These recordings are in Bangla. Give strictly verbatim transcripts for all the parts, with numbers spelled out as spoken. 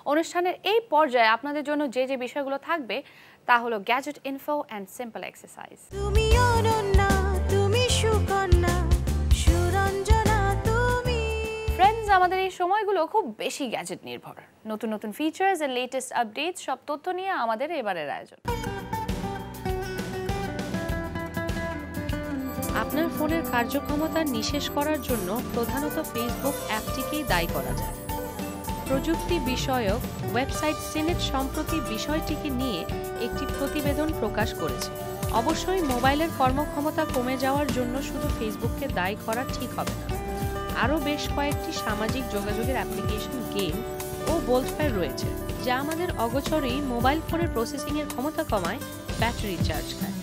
অনুষ্ঠানের এই পর্যায়ে আপনাদের জন্য যে যে বিষয়গুলো থাকবে তা হলো gadget info and simple exercise. তুমি অনন্যা, তুমি সুকন্যা, সুরঞ্জনা তুমি। ফ্রেন্ডস, আমাদের এই সময়গুলো খুব বেশি গ্যাজেট নির্ভর। নতুন নতুন ফিচার্স এন্ড লেটেস্ট আপডেটস সব তথ্য নিয়ে আমাদের এবারের আয়োজন। আপনার ফোনের কার্যক্ষমতা নিঃশেষ করার জন্য প্রধানত ফেসবুক অ্যাপটিকেই দায়ী করা যায়। প্রযুক্তি বিষয়ক ওয়েবসাইট সিনেট সম্প্রতি বিষয়টিকে নিয়ে একটি প্রতিবেদন প্রকাশ করেছে। অবশ্যই মোবাইলের কর্মক্ষমতা কমে যাওয়ার জন্য শুধু ফেসবুককে দায়ী করা ঠিক হবে না। আরও বেশ কয়েকটি সামাজিক যোগাযোগের অ্যাপ্লিকেশন, গেম ও বোল্টফায়ার রয়েছে যা আমাদের অগোচরেই মোবাইল ফোনের প্রসেসিংয়ের ক্ষমতা কমায়, ব্যাটারি চার্জ খায়।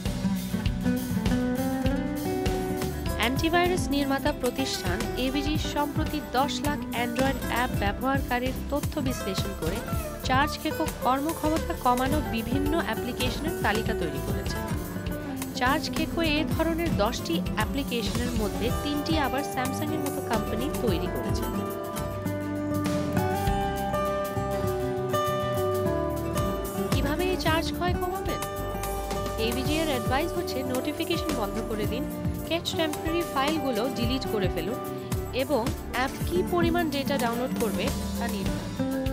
অ্যান্টিভাইরাস নির্মাতা প্রতিষ্ঠান এবিজি সম্প্রতি দশ লাখ অ্যান্ড্রয়েড অ্যাপ ব্যবহারকারীর তথ্য বিশ্লেষণ করে চার্জ কেকো কর্মক্ষমতা কমানো বিভিন্ন অ্যাপ্লিকেশনের তালিকা তৈরি করেছে। চার্জ কেকো এ ধরনের দশটি অ্যাপ্লিকেশনের মধ্যে তিনটি আবার স্যামসাংয়ের মতো কোম্পানি তৈরি করেছে। কিভাবে এই চার্জ ক্ষয় কমাবেন? এবিজি এর অ্যাডভাইস হচ্ছে নোটিফিকেশন বন্ধ করে দিন, ক্যাচ টেম্পোরারি ফাইলগুলো ডিলিট করে ফেলুন এবং অ্যাপ কি পরিমাণ ডেটা ডাউনলোড করবে তা নির্ধারণ করুন।